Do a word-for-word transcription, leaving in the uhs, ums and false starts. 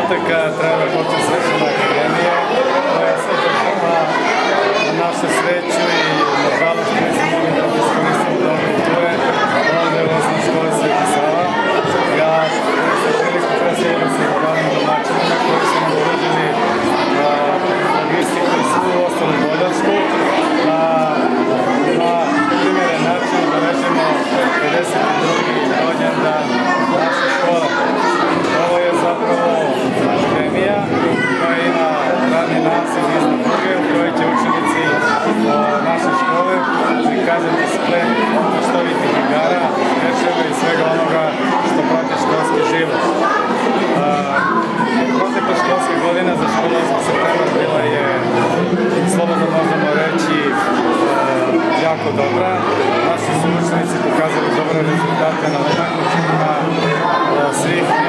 početaka Trajeva počet svečana akademija, koja je sve država na našu sreću i nažalost mi smo mogli da iskoristimo da ovdje ture, ovdje u osnovnoj školi Sveti Sava. Ja sam priliku pre svega da se zahvalim domaćinima koji su nam urodili logistiku i svu ostalu podršku, da na primjeren način obeležimo pedeset drugi rođendan naše škole. Ovo je zapravo akademija koja ima radni naziv iznad pruge u kojoj će učenici naše škole prikazati splet maštovitih igara, skečeva i svega onoga što prati školski život. Protekla školska godina za školovski septembar bila je, slobodno možemo reći, jako dobra. Naši su učenici pokazali dobre rezultate na takmičenjima svih